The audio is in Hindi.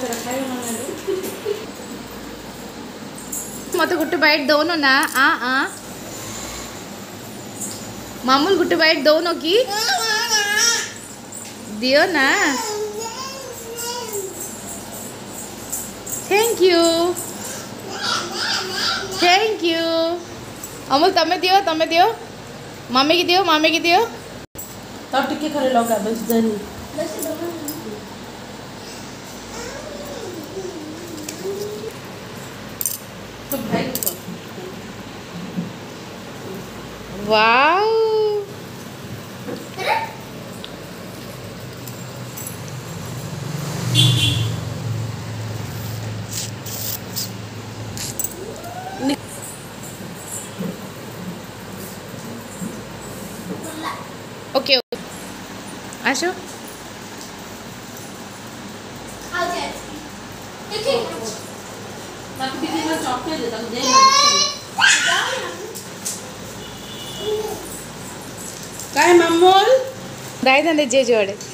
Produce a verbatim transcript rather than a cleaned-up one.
मत गोटे बाइट दौन ना आ आ मामूल गोटे बाइट दौन कि दियो ना thank you thank you Amul तमें दियो तमें दियो मामी की दियो मामी की दियो तब टिके खाली लगा बस देनी तो भाई वाओ ओके आशो काय मामूल दाई दे जे जोड़े